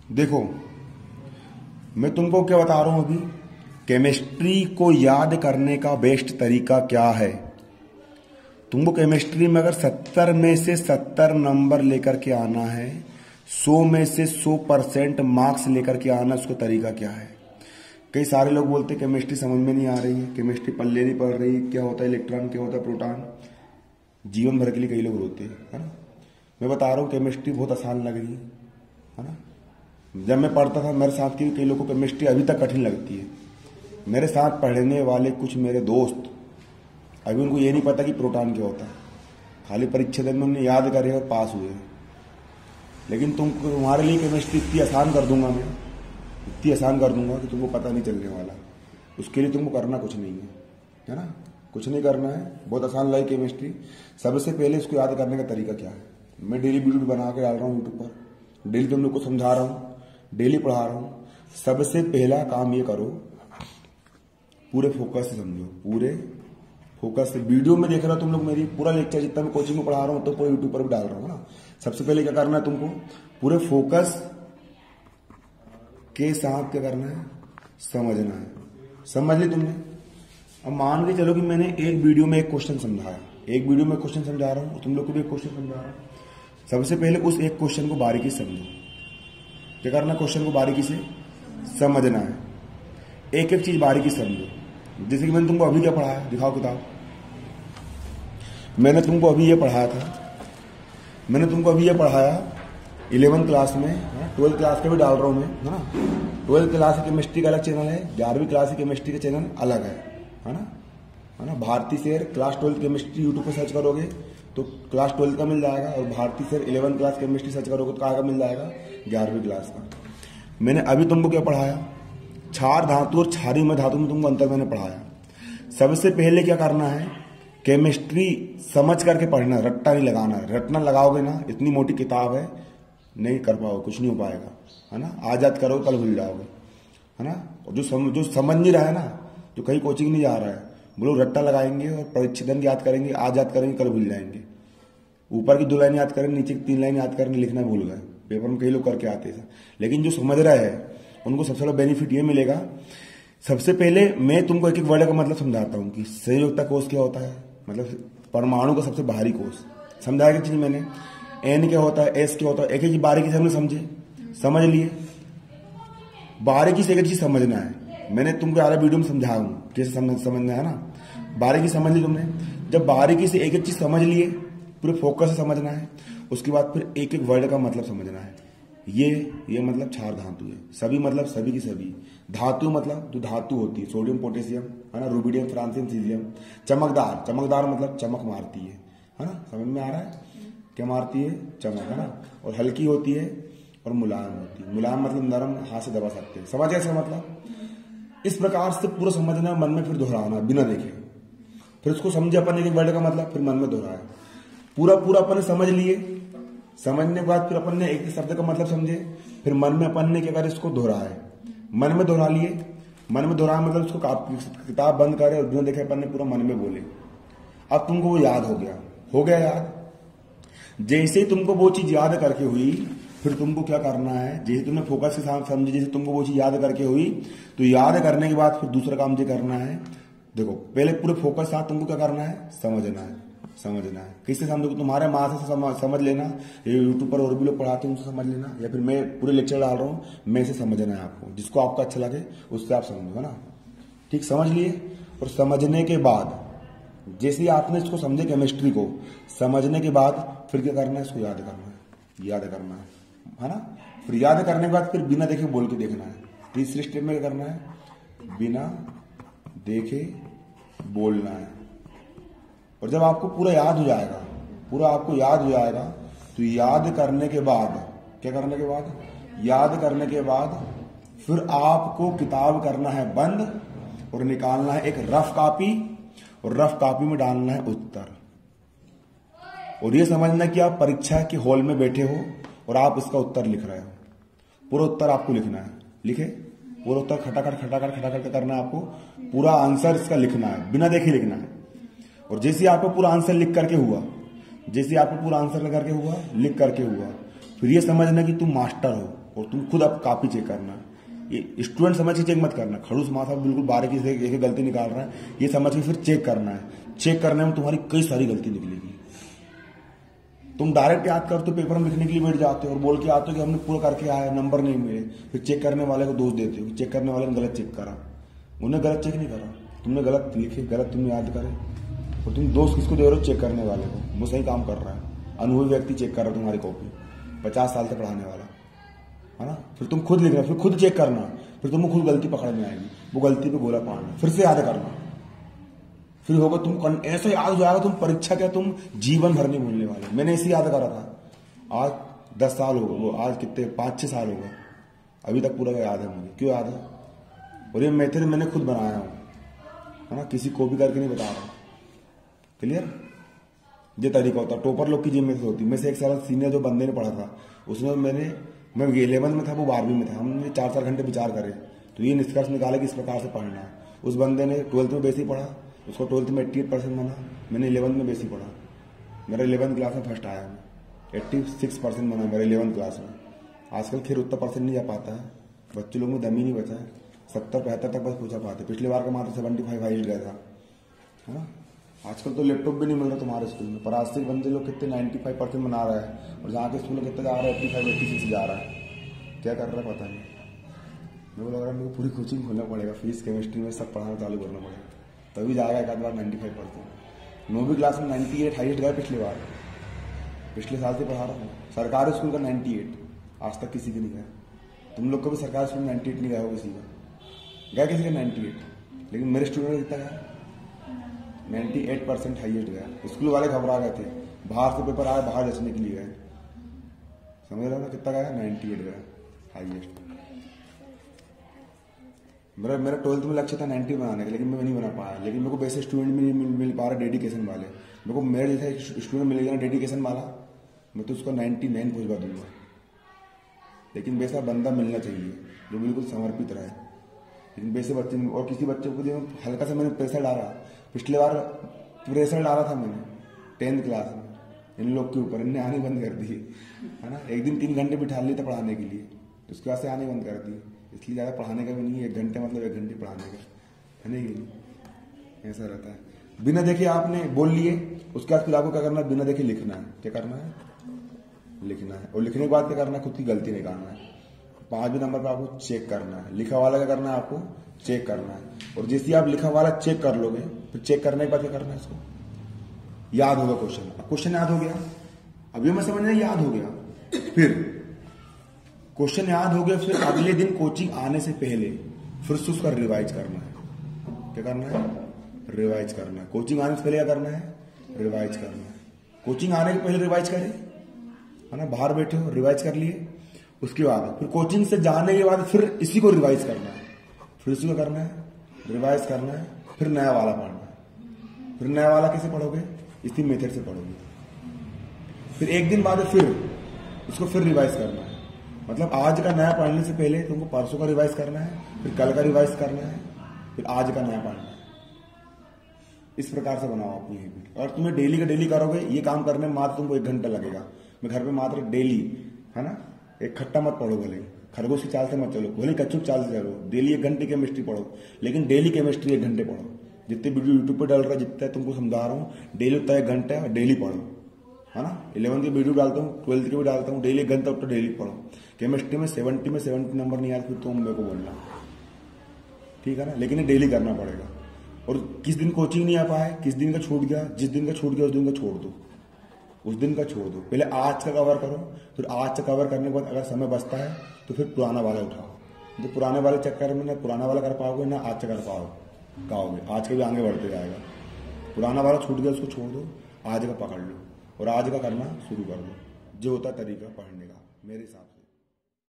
देखो, मैं तुमको क्या बता रहा हूं अभी। केमिस्ट्री को याद करने का बेस्ट तरीका क्या है? तुमको केमिस्ट्री में अगर 70 में से 70 नंबर लेकर के आना है, 100 में से 100% मार्क्स लेकर के आना, उसका तरीका क्या है? कई सारे लोग बोलते हैं केमिस्ट्री समझ में नहीं आ रही है, केमिस्ट्री पल्ले नहीं पड़ रही, क्या होता है इलेक्ट्रॉन, क्या होता है प्रोटॉन। जीवन भर के लिए कई लोग रोते हैं, है ना। मैं बता रहा हूँ केमिस्ट्री बहुत आसान लग रही है ना। जब मैं पढ़ता था मेरे साथ की कई लोगों को केमिस्ट्री अभी तक कठिन लगती है। मेरे साथ पढ़ने वाले कुछ मेरे दोस्त अभी उनको ये नहीं पता कि प्रोटॉन क्या होता है, खाली परीक्षा दिन में उन्हें याद करे और पास हुए। लेकिन तुम्हारे लिए केमिस्ट्री इतनी आसान कर दूंगा मैं, इतनी आसान कर दूंगा कि तुमको पता नहीं चलने वाला। उसके लिए तुमको करना कुछ नहीं है ना, कुछ नहीं करना है, बहुत आसान लगी केमिस्ट्री। सबसे पहले इसको याद करने का तरीका क्या है, मैं डेली वीडियो बना के डाल रहा हूँ यूट्यूब पर, डेली तुम लोग को समझा रहा हूँ, डेली पढ़ा रहा हूँ। सबसे पहला काम ये करो, पूरे फोकस से समझो, पूरे फोकस से। वीडियो में देख रहा हो तुम लोग मेरी पूरा लेक्चर, जितना मैं कोचिंग में पढ़ा रहा हूँ तो पूरे यूट्यूब पर भी डाल रहा हूँ ना। सबसे पहले क्या करना है तुमको, पूरे फोकस के साथ क्या करना है, समझना है। समझ ली तुमने? अब मान के चलो कि मैंने एक वीडियो में एक क्वेश्चन समझाया, एक वीडियो में क्वेश्चन समझा रहा हूँ, तुम लोग को भी एक क्वेश्चन समझा रहा हूँ। सबसे पहले उस एक क्वेश्चन को बारीकी से समझो। क्या करना, क्वेश्चन को बारीकी से समझना है, एक एक चीज बारीकी से समझो। जैसे कि मैंने तुमको अभी क्या पढ़ाया, दिखाओ किताब। मैंने तुमको अभी ये पढ़ाया था, मैंने तुमको अभी ये पढ़ाया 11वीं क्लास में, 12वीं क्लास का भी डाल रहा हूं मैं, है ना। 12वीं क्लास की केमिस्ट्री का अलग चैनल है, 11वीं क्लास की केमिस्ट्री का चैनल अलग है ना। Bharti sir class 12 chemistry YouTube पर सर्च करोगे तो क्लास 12 का मिल जाएगा, और भारती सर 11वीं क्लास केमिस्ट्री सर्च करोगे तो कहाँ का मिल जाएगा, 11वीं क्लास का। मैंने अभी तुमको क्या पढ़ाया, क्षार धातु और क्षारीय धातु में तुमको अंतर मैंने पढ़ाया। सबसे पहले क्या करना है, केमिस्ट्री समझ करके पढ़ना, रट्टा नहीं लगाना। रट्टा लगाओगे ना, इतनी मोटी किताब है, नहीं कर पाओगे, कुछ नहीं हो पाएगा, है ना। आज याद करोगे कल भूल जाओगे, है ना। और जो समझ नहीं रहा है ना, जो कहीं कोचिंग नहीं जा रहा है, बोलो रट्टा लगाएंगे और परीक्षा दिन याद करेंगे, आज याद करेंगे कल भूल जाएंगे। ऊपर की 2 लाइन याद करेंगे, नीचे की 3 लाइन याद करेंगे, लिखना भूल गए। पेपर में कई लोग करके आते हैं, लेकिन जो समझ रहा है उनको सबसे बड़ा बेनिफिट ये मिलेगा। सबसे पहले मैं तुमको एक एक वर्ड का मतलब समझाता हूँ कि संयोजकता कोष क्या होता है, मतलब परमाणु का सबसे बाहरी कोष समझाया कि मैंने। एन क्या होता है, एस क्या होता है, एक एक बारीकी से हमने समझे, समझ लिए। बारीकी से एक चीज समझना है, मैंने तुमको आधा वीडियो में समझाया हूँ कैसे समझना है ना। बारीकी समझ ली तुमने, जब बारीकी से एक एक चीज समझ लिए, पूरे फोकस से समझना है। उसके बाद फिर एक एक वर्ड का मतलब समझना है। ये मतलब क्षार धातु है, सभी मतलब सभी की सभी। धातु मतलब जो धातु होती है, सोडियम पोटेशियम, है ना, रूबिडियम फ्रांसियम सीजियम। चमकदार, चमकदार मतलब चमक मारती है ना। समझ में आ रहा है, क्या मारती है, चमक, है ना। और हल्की होती है और मुलायम होती है। मुलायम मतलब नरम, हाथ से दबा सकते हैं, समझ ऐसा मतलब। इस प्रकार से पूरा समझना, मन में फिर दोहराना बिना देखे, फिर उसको समझे अपन एक वर्ड का मतलब, फिर मन में दोहराया। पूरा अपन समझ लिए, समझने के बाद फिर अपन ने एक शब्द का मतलब समझे, फिर मन में अपन ने क्या करे, इसको दोहराए। मन में दोहरा लिए, मन में दोहराया मतलब उसको किताब बंद करे और बिना देखे अपन ने पूरा मन में बोले। अब तुमको वो याद हो गया याद। जैसे ही तुमको वो चीज याद करके हुई, फिर तुमको क्या करना है, जैसे तुमने फोकस के साथ समझी, जैसे तुमको वो चीज याद करके हुई, तो याद करने के बाद फिर दूसरा काम ये करना है। देखो, पहले पूरे फोकस के साथ तुमको क्या करना है, समझना है। किससे समझोगे, तुम्हारे माँ से समझ लेना, ये यूट्यूब पर और भी लोग पढ़ाते हैं उनसे समझ लेना, या फिर मैं पूरे लेक्चर डाल रहा हूँ, मैं से समझना है आपको, जिसको आपको अच्छा लगे उससे आप समझो, है ना। ठीक, समझ लिए। और समझने के बाद जैसे ही आपने इसको समझे, केमिस्ट्री को समझने के बाद फिर क्या करना है, इसको याद करना है ना। फिर याद करने के बाद फिर बिना देखे बोल के देखना है। तीसरे स्टेप में क्या करना है, बिना देखे बोलना है। और जब आपको पूरा याद हो जाएगा, तो याद करने के बाद क्या करने के बाद, याद करने के बाद फिर आपको किताब करना है बंद और निकालना है एक रफ कॉपी, और रफ कॉपी में डालना है उत्तर। और ये समझना कि आप परीक्षा के हॉल में बैठे हो और आप इसका उत्तर लिख रहे हो। पूरा उत्तर आपको लिखना है, लिखे पूरा उत्तर, खटाखट करना है आपको। पूरा आंसर इसका लिखना है, बिना देखे लिखना है। और जैसे आपको पूरा आंसर लिख करके हुआ, लिख करके हुआ, फिर ये समझना कि तुम मास्टर हो और तुम खुद अब कॉपी चेक करना। ये स्टूडेंट समझ के चेक मत करना, खड़ूस माथा बिल्कुल बारीकी से एक गलती निकाल रहा है, ये समझ के फिर चेक करना है। चेक करने में तुम्हारी कई सारी गलती निकलेगी। तुम डायरेक्ट याद करते हो, पेपर में लिखने के लिए बैठ जाते हो और बोल के आते हो कि हमने पूरा करके आया, नंबर नहीं मिले, फिर चेक करने वाले को दोष देते हो, चेक करने वाले ने गलत चेक करा। उन्हें गलत चेक नहीं करा, तुमने गलत लिखे, गलत तुमने याद करे, और तुम दोस्त किसको दे रहे हो? चेक करने वाले को। वो सही काम कर रहा है, अनुभवी व्यक्ति चेक कर रहा है तुम्हारी कॉपी, 50 साल से पढ़ाने वाला, है ना। फिर तुम खुद लिखना, फिर खुद चेक करना, फिर तुमको खुद गलती पकड़ में आएगी, वो गलती पे गोला पाड़ना, फिर से याद करना, फिर होगा तुम ऐसा याद हो जाएगा, तुम परीक्षा क्या तुम जीवन भर नहीं भूलने वाले। मैंने इसे याद करा था, आज 10 साल हो गए, वो आज कितने 5-6 साल हो गए, अभी तक पूरा याद है मुझे। क्यों याद है? और ये मेथड मैंने खुद बनाया हूँ, है ना, किसी कॉपी करके नहीं बता रहा। क्लियर? ये तरीका होता है, टॉपर लोग की जिम में होती। मैं से एक साल सीनियर जो बंदे ने पढ़ा था, उसमें मैं 11वीं में था, वो 12वीं में था, हमने 4-4 घंटे विचार करे तो ये निष्कर्ष निकाले कि इस प्रकार से पढ़ना है। उस बंदे ने 12th में बेसिक पढ़ा, उसको 12th में 88% बना, मैंने 11th में बेसिक पढ़ा, मेरा 11th क्लास में फर्स्ट आया, मैं 86% बना मेरा 11th क्लास में। आजकल खैर उतना परसेंट नहीं जा पाता है, बच्चे लोग में दम ही नहीं बचा है, 70-75 तक बस पूछा पाते। पिछली बार का मात्र 75 हाइट गया था, है ना। आजकल तो लैपटॉप भी नहीं मिल रहा तुम्हारे स्कूल में, पर आज से बंदे लोग कितने 95% बना रहा है, और जहाँ के स्कूल में कितने जा रहा है 85-86 जा रहा है। क्या कर रहा है पता नहीं। मेरे को लग रहा है मेरे को पूरी कोचिंग खोलना पड़ेगा, फिजिक्स केमिस्ट्री में सब पढ़ाना चालू करना पड़ेगा, तभी जाएगा एक आध बार 95%। 9वीं क्लास में 98 हाइस्ट गया पिछली बार, पिछले साल से पढ़ा रहा हूँ। सरकारी स्कूल का 98 आज तक किसी के नहीं गया। तुम लोग को भी सरकारी स्कूल में 98 नहीं गया हो किसी का, गया किसी का 98, लेकिन मेरे स्टूडेंट का कितना गया? 98% हाईएस्ट गया। स्कूल वाले घबरा गए थे, बाहर से पेपर आया, बाहर जचने के लिए गए, समझ रहे हो ना। कितना गया? 98 गया हाईएस्ट। मेरा 12th में लक्ष्य था 90 बनाने का, लेकिन मैं नहीं बना पाया। लेकिन मेरे को वैसे स्टूडेंट भी नहीं मिल पा रहा डेडिकेशन वाले। मेरे को मेरे जैसा स्टूडेंट मिलेगा ना डेडिकेशन वाला, मैं तो उसको 99 पहुंचवा दूंगा। लेकिन वैसा बंदा मिलना चाहिए जो बिल्कुल समर्पित रहे। लेकिन वैसे बच्चे, और किसी बच्चे को हल्का सा मैंने प्रेशर डाला, पिछले बार प्रेशर डाला था मैंने 10th क्लास में इन लोग के ऊपर, इनने आने बंद कर दी, है ना। एक दिन 3 घंटे बिठा लिए थे पढ़ाने के लिए, तो उसके बाद से आने बंद कर दी। इसलिए ज़्यादा पढ़ाने का भी नहीं, 1 घंटे मतलब 1 घंटे पढ़ाने का, है नहीं। ऐसा रहता है। बिना देखे आपने बोल लिए, उसके बाद फिर आपको क्या करना है? बिना देखे लिखना है। क्या करना है? लिखना है। और लिखने के बाद क्या करना है? खुद की गलती निकालना है। 5वें नंबर पर आपको चेक करना है। लिखा वाला क्या करना है? आपको चेक करना है। और जैसे आप लिखा वाला चेक कर लोगे, फिर चेक करने के बाद क्या करना है? इसको याद होगा क्वेश्चन। क्वेश्चन याद हो गया, अभी मैं समझ नहीं, याद हो गया, फिर क्वेश्चन याद हो गया, फिर अगले दिन कोचिंग आने से पहले फिर से उसका रिवाइज करना है। क्या करना है? रिवाइज करना है। कोचिंग आने से पहले क्या करना है? रिवाइज करना है। कोचिंग आने के पहले रिवाइज करें, है ना। बाहर बैठे हो, रिवाइज कर लिए, उसके बाद फिर कोचिंग से जाने के बाद फिर इसी को रिवाइज करना है। फिर इसी को करना है, रिवाइज करना है, फिर नया वाला पढ़ना है। फिर नया वाला कैसे पढ़ोगे? इसी मेथड से पढ़ोगे। फिर एक दिन बाद फिर इसको फिर रिवाइज करना है। मतलब आज का नया पढ़ने से पहले तुमको परसों का रिवाइज करना है, फिर कल का रिवाइज करना है, फिर आज का नया पढ़ना है। इस प्रकार से बनाओ अपनी हैबिट। और तुम्हें डेली का डेली करोगे, ये काम करने में मात्र तुमको 1 घंटा लगेगा। मैं घर पे मात्र डेली, है ना, एक खट्टा मत पढ़ो, भले खरगोश की चाल से मत चलो, भले कच्चू चाल से चलो, डेली 1 घंटे केमिस्ट्री पढ़ो, लेकिन डेली केमिस्ट्री 1 घंटे पढ़ो। जितने वीडियो यूट्यूब पर डाल रहा है, जितना तुमको समझा रहा हूँ, डेली उतना 1 घंटा डेली पढ़ो, है ना। 11th के वीडियो डालता हूँ, 12th के भी डालता हूँ, डेली 1 घंटा उतना डेली पढ़ो। केमिस्ट्री में 70 नंबर नहीं आया फिर तुम मेरे को बोलना, ठीक है ना। लेकिन डेली करना पड़ेगा। और किस दिन कोचिंग नहीं आ पाए, किस दिन का छूट गया, जिस दिन का छूट गया उस दिन का छोड़ दो, उस दिन का छोड़ दो। पहले आज का कवर करो, फिर आज का कवर करने के बाद अगर समय बचता है तो फिर पुराना वाला उठाओ। तो पुराने वाले चक्कर में ना पुराना वाला कर पाओगे ना आज का कर पाओगे, आज के भी आगे बढ़ते जाएगा। पुराना वाला छूट गया उसको छोड़ दो, आज का पकड़ लो और आज का करना शुरू कर दो। जो होता तरीका पढ़ने का मेरे हिसाब से।